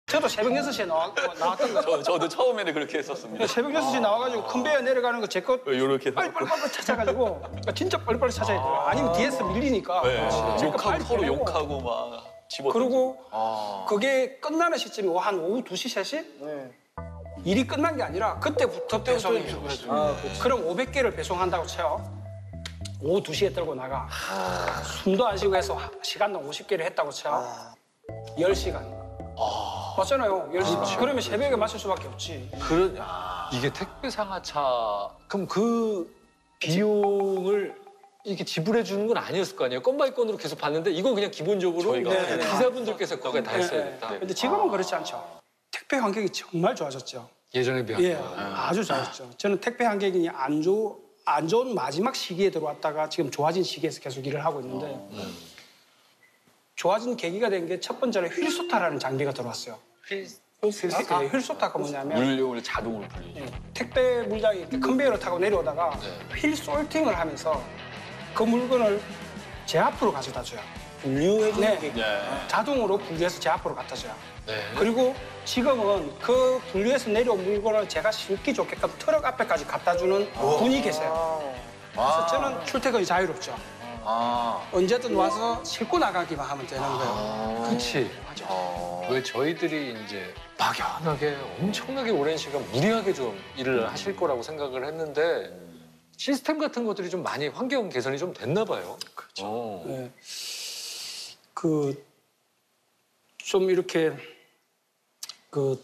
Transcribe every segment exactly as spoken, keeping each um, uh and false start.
저도 새벽 여섯 시에 나와, 나왔던 거죠. 저, 저도 처음에는 그렇게 했었습니다. 새벽 여섯 시에 나와가지고 컨베이어 내려가는 거 제 거 요렇게 빨리 빨리 빨리 찾아가지고 진짜 빨리 빨리 찾아야 돼요. 아니면 뒤에서 밀리니까. 네. 제거 욕하고 빨리 서로 빼내고. 욕하고 막 집어. 그리고 아. 그게 끝나는 시점이 한 오후 두 시, 세 시? 네. 일이 끝난 게 아니라 그때부터 배송해요. 아, 그럼 오백 개를 배송한다고 쳐요. 오후 두 시에 떨고 나가. 숨도 안 쉬고 해서 시간당 오십 개를 했다고 쳐요. 열 시간. 맞잖아요. 열 시간. 그러면 새벽에 맞출 수밖에 없지. 그런 이게 택배 상하차 그럼 그 비용을 이렇게 지불해 주는 건 아니었을 거 아니에요? 건바이 건으로 계속 받는데 이건 그냥 기본적으로 저희가 네, 네. 기사분들께서 거기에 다 했어야 네, 됐다. 네. 근데 지금은 그렇지 않죠. 택배 환경이 정말 좋아졌죠. 예전에 비하면. 예, 아주 좋아졌죠. 저는 택배 환경이 안, 좋, 안 좋은 마지막 시기에 들어왔다가 지금 좋아진 시기에서 계속 일을 하고 있는데 좋아진 계기가 된 게 첫 번째로 휠소타라는 장비가 들어왔어요. 휠소타? 휠소타가 뭐냐면 물량을 자동으로 불리죠. 예, 택배 물량이 이렇게 컨베이어를 타고 내려오다가 휠 솔팅을 하면서 그 물건을 제 앞으로 가져다 줘요. 분류해주는 네. 게. 네. 자동으로 분류해서 제 앞으로 갖다 줘요. 네. 그리고 지금은 그 분류해서 내려온 물건을 제가 싣기 좋게끔 트럭 앞에까지 갖다 주는 분이 계세요. 그래서 저는 출퇴근이 자유롭죠. 아. 언제든 와서 싣고 나가기만 하면 되는 거예요. 그렇지. 왜 저희들이 이제 막연하게 엄청나게 오랜 시간 무리하게 좀 일을 하실 거라고 생각을 했는데 시스템 같은 것들이 좀 많이 환경 개선이 좀 됐나 봐요. 그렇죠. 네. 그, 좀 이렇게, 그,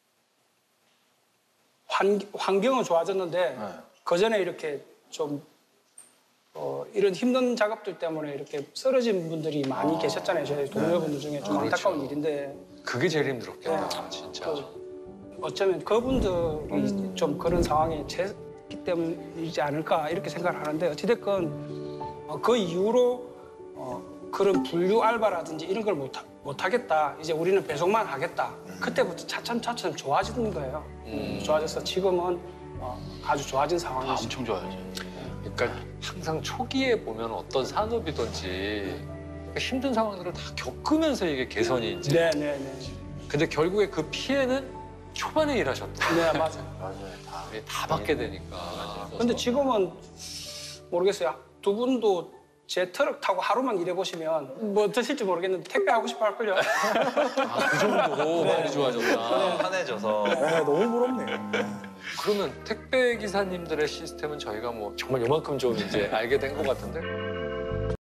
환, 환경은 좋아졌는데, 그 전에 이렇게 좀, 어, 이런 힘든 작업들 때문에 이렇게 쓰러진 분들이 많이 계셨잖아요. 저희 동료분들 중에 좀 안타까운 일인데. 그게 제일 힘들었겠다, 진짜. 그, 어쩌면 그분들이 좀 그런 상황에 처했기 때문이지 않을까 이렇게 생각을 하는데 어찌됐건 어, 그 이후로 어, 그런 분류 알바라든지 이런 걸 못, 못 하겠다. 이제 우리는 배송만 하겠다. 그때부터 차츰차츰 좋아지는 거예요. 음. 좋아져서 지금은 어, 아주 좋아진 아, 상황이죠. 엄청 좋아요. 그러니까 항상 초기에 보면 어떤 산업이든지 힘든 상황들을 다 겪으면서 이게 개선이 이제. 네네네. 근데 결국에 그 피해는 초반에 일하셨다. 네, 맞아요. 맞아요. 다. 다 받게 되니까. 근데 지금은 모르겠어요. 두 분도 제 트럭 타고 하루만 일해보시면 뭐 드실지 모르겠는데 택배 하고 싶어 할걸요. 아, 그 정도로 많이 좋아졌다. 편해져서. 네, 너무 부럽네. 그러면 택배 기사님들의 시스템은 저희가 뭐 정말 요만큼 좀 이제 알게 된 것 같은데